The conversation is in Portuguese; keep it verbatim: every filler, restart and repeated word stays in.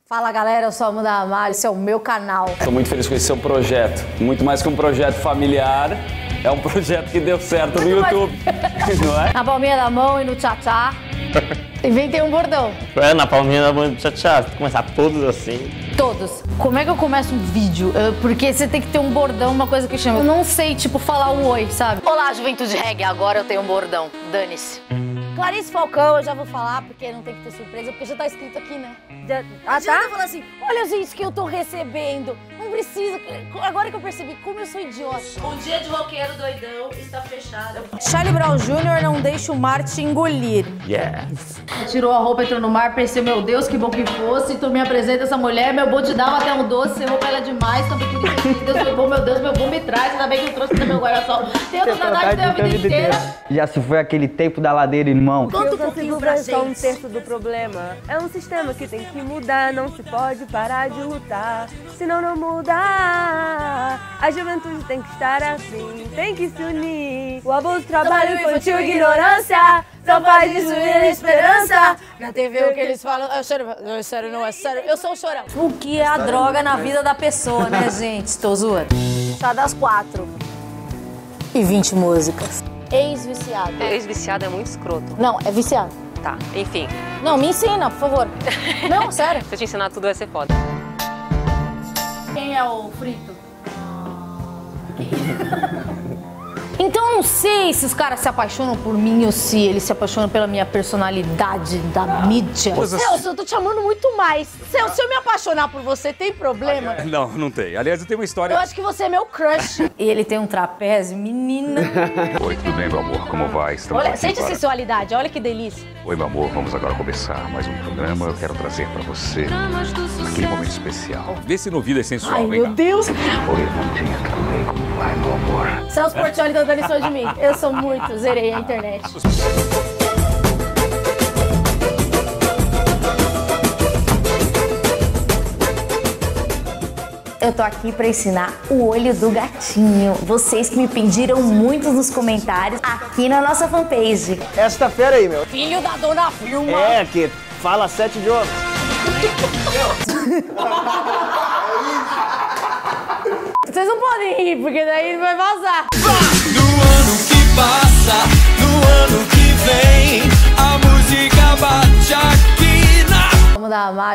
Fala galera, eu sou a Amanda Ramalho, esse é o meu canal. Estou muito feliz com esse seu projeto. Muito mais que um projeto familiar, é um projeto que deu certo no YouTube. Não é? Na palminha da mão e no tchá-tchá. Inventei um bordão. É, na palminha da mão e no tchá-tchá. Tem que começar todos assim. Todos. Como é que eu começo um vídeo? Uh, porque você tem que ter um bordão, uma coisa que chama. Eu não sei, tipo, falar um oi, sabe? Olá, juventude reggae, agora eu tenho um bordão. Dane-se. Clarice Falcão, eu já vou falar, porque não tem que ter surpresa, porque já tá escrito aqui, né? Já, ah, tá? Eu falar assim, olha gente que eu tô recebendo, não precisa, agora que eu percebi como eu sou idiota. O dia de roqueiro doidão está fechado. Charlie Brown Júnior não deixa o mar te engolir. Yes. Tirou a roupa, entrou no mar, pensei, meu Deus, que bom que fosse, tu me apresenta essa mulher, meu bom te dava até um doce, você roupa ela demais, também queria que Deus foi bom, meu Deus, meu bom me traz, ainda bem que eu trouxe meu guarda-sol. Tenho saudade da vida inteira. Já se foi aquele tempo da ladeira, irmão. Conta um pouquinho pra é só um gente. terço do problema. É um sistema que tem que mudar, não se pode parar de lutar, senão não muda. A juventude tem que estar assim, tem que se unir. O abuso, trabalho infantil, ignorância, só faz destruir a esperança. Na T V o que eles falam, é sério, não é sério, não é sério, eu sou o chorão. O que é a droga na vida da pessoa, né, gente? Tô zoando. Chá das quatro e vinte músicas. Ex-viciado. Ex-viciado é muito escroto. Não, é viciado. Tá, enfim. Não, me ensina, por favor. Não, sério. Se eu te ensinar tudo, vai ser foda. Quem é o frito? Então eu não sei se os caras se apaixonam por mim ou se eles se apaixonam pela minha personalidade da mídia. Celso, eu tô te amando muito mais. Celso, se eu me apaixonar por você, tem problema? Não, não tem. Aliás, eu tenho uma história... Eu acho que você é meu crush. E ele tem um trapézio, menina. Oi, tudo bem, meu amor? Como vai? Estamos Olha, aqui sente a para... sensualidade, olha que delícia. Oi, meu amor, vamos agora começar mais um programa. Eu quero trazer pra você aquele momento especial. Vê se no ouvido é sensual, Ai, vem meu cá. Deus. Oi, Vandinha, tudo bem? Como vai, meu amor? Celso Portiolli tá dando lição de mim. Eu sou muito, zerei a internet. Eu tô aqui pra ensinar o olho do gatinho. Vocês que me pediram muito nos comentários aqui na nossa fanpage. Esta fera aí, meu. Filho da dona Vilma. É, que fala sete idiomas. Vocês não podem rir, porque daí vai vazar. No ano que passa, no ano que vem, a música bate aqui na... Vamos dar uma